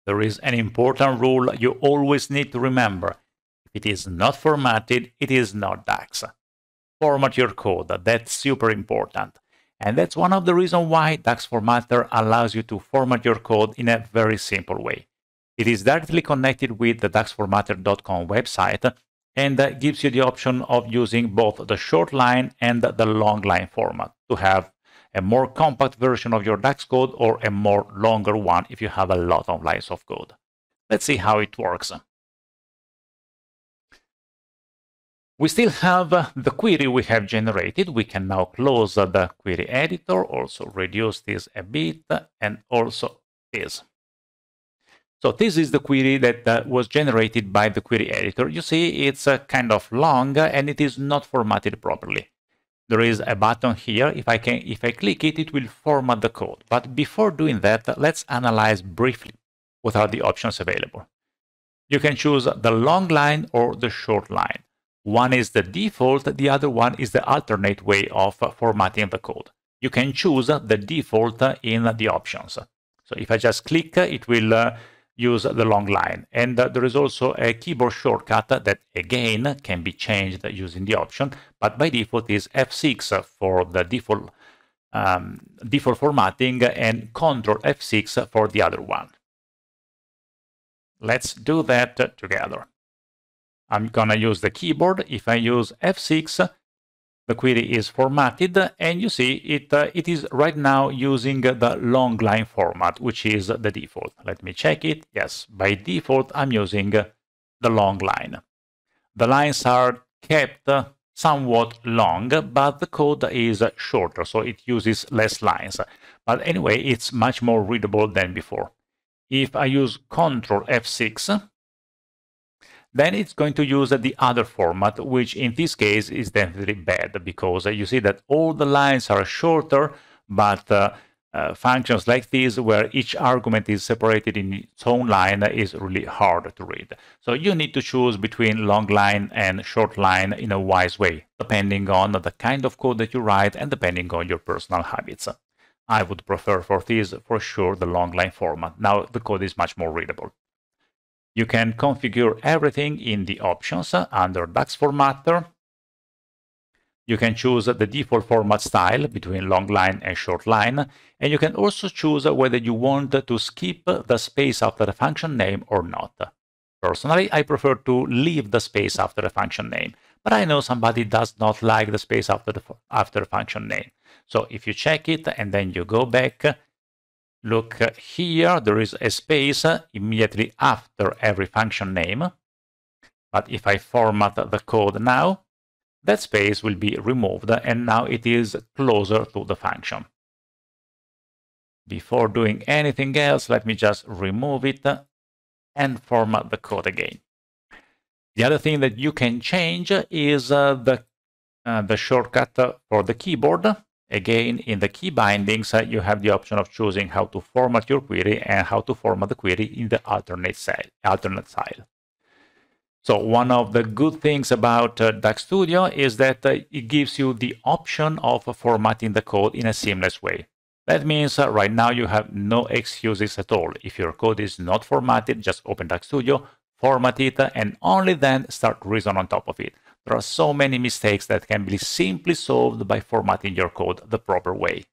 There is an important rule you always need to remember. If it is not formatted, it is not DAX. Format your code. That's super important. And that's one of the reasons why DAX Formatter allows you to format your code in a very simple way. It is directly connected with the DAXformatter.com website and gives you the option of using both the short line and the long line format to have a more compact version of your DAX code or a more longer one if you have a lot of lines of code. Let's see how it works. We still have the query we have generated. We can now close the query editor, also reduce this a bit, and also this. So this is the query that was generated by the query editor. You see, it's kind of long and it is not formatted properly. There is a button here. If I click it, it will format the code. But before doing that, let's analyze briefly what are the options available. You can choose the long line or the short line. One is the default, the other one is the alternate way of formatting the code. You can choose the default in the options. So if I just click, it will use the long line. And there is also a keyboard shortcut that again can be changed using the option, but by default is F6 for the default formatting and Ctrl F6 for the other one. Let's do that together. I'm gonna use the keyboard. If I use F6, the query is formatted, and you see it is right now using the long line format, which is the default. Let me check it. Yes, by default, I'm using the long line. The lines are kept somewhat long, but the code is shorter, so it uses less lines. But anyway, it's much more readable than before. If I use Ctrl F6, then it's going to use the other format, which in this case is definitely bad because you see that all the lines are shorter, but functions like this, where each argument is separated in its own line, is really hard to read. So you need to choose between long line and short line in a wise way, depending on the kind of code that you write and depending on your personal habits. I would prefer for this, for sure, the long line format. Now the code is much more readable. You can configure everything in the options under DAX Formatter. You can choose the default format style between long line and short line, and you can also choose whether you want to skip the space after the function name or not. Personally, I prefer to leave the space after the function name, but I know somebody does not like the space after the function name. So if you check it and then you go back, look here, there is a space immediately after every function name. But if I format the code now, that space will be removed and now it is closer to the function. Before doing anything else, let me just remove it and format the code again. The other thing that you can change is the shortcut for the keyboard. Again, in the key bindings, you have the option of choosing how to format your query and how to format the query in the alternate style. So one of the good things about DAX Studio is that it gives you the option of formatting the code in a seamless way. That means right now you have no excuses at all. If your code is not formatted, just open DAX Studio, format it, and only then start Reason on top of it. There are so many mistakes that can be simply solved by formatting your code the proper way.